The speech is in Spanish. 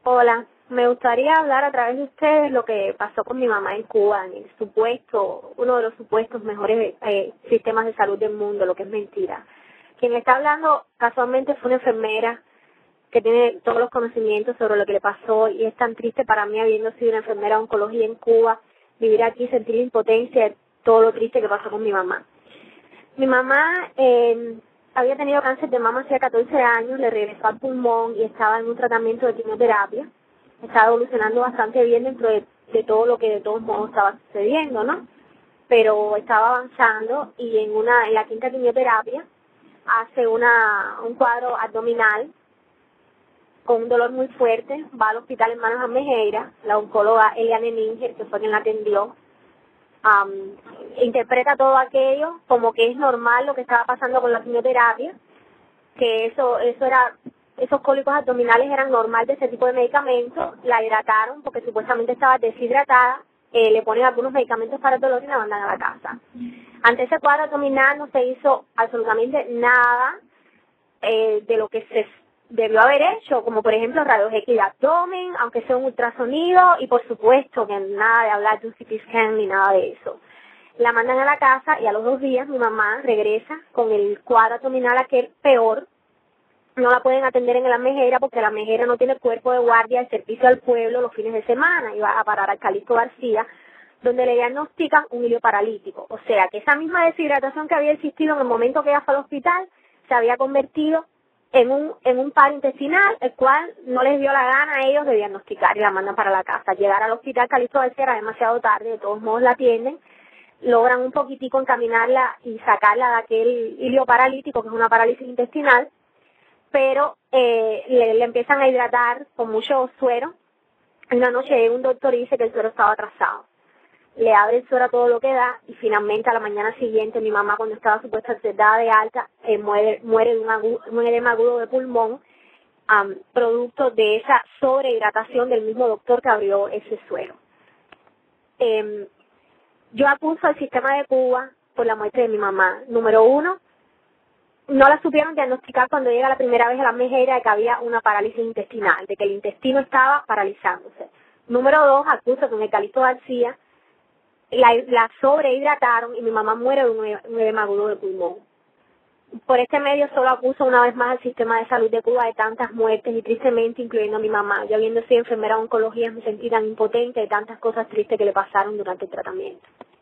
Hola, me gustaría hablar a través de ustedes lo que pasó con mi mamá en Cuba, en el supuesto, uno de los supuestos mejores sistemas de salud del mundo, lo que es mentira. Quien me está hablando casualmente fue una enfermera que tiene todos los conocimientos sobre lo que le pasó y es tan triste para mí, habiendo sido una enfermera de oncología en Cuba, vivir aquí, sentir la impotencia de todo lo triste que pasó con mi mamá. Mi mamá había tenido cáncer de mama hace 14 años, le regresó al pulmón y estaba en un tratamiento de quimioterapia. Estaba evolucionando bastante bien dentro de todo lo que de todos modos estaba sucediendo, ¿no? Pero estaba avanzando y en la quinta quimioterapia hace un cuadro abdominal con un dolor muy fuerte, va al hospital en Manos Almejeira, la oncóloga Eliane Ninger, que fue quien la atendió, interpreta todo aquello como que es normal lo que estaba pasando con la quimioterapia, que esos cólicos abdominales eran normal de ese tipo de medicamentos, la hidrataron porque supuestamente estaba deshidratada, le ponen algunos medicamentos para el dolor y la mandan a la casa. Ante ese cuadro abdominal no se hizo absolutamente nada de lo que se debió haber hecho, como por ejemplo rayos X de abdomen, aunque sea un ultrasonido, y por supuesto que nada de hablar de un CT scan ni nada de eso. La mandan a la casa y a los 2 días mi mamá regresa con el cuadro abdominal aquel peor. No la pueden atender en la Almejera porque la Almejera no tiene cuerpo de guardia de servicio al pueblo los fines de semana, y va a parar al Calixto García, donde le diagnostican un hilio paralítico. O sea que esa misma deshidratación que había existido en el momento que ella fue al hospital se había convertido en un paro intestinal, el cual no les dio la gana a ellos de diagnosticar y la mandan para la casa. Llegar al hospital Calixto García era demasiado tarde, de todos modos la atienden, logran un poquitico encaminarla y sacarla de aquel hilio paralítico, que es una parálisis intestinal, pero le empiezan a hidratar con mucho suero. Una noche llega un doctor y dice que el suero estaba atrasado. Le abre el suero a todo lo que da y finalmente a la mañana siguiente mi mamá, cuando estaba supuestamente dada de alta, muere de un edema agudo de pulmón, producto de esa sobrehidratación del mismo doctor que abrió ese suero. Yo acuso al sistema de Cuba por la muerte de mi mamá. Número 1, no la supieron diagnosticar cuando llega la primera vez a la Almejera de que había una parálisis intestinal, de que el intestino estaba paralizándose. Número 2, acuso que en el Calixto García la sobrehidrataron y mi mamá muere de un edema agudo de pulmón. Por este medio solo acuso una vez más al sistema de salud de Cuba de tantas muertes y tristemente incluyendo a mi mamá. Yo habiendo sido enfermera de oncología me sentí tan impotente de tantas cosas tristes que le pasaron durante el tratamiento.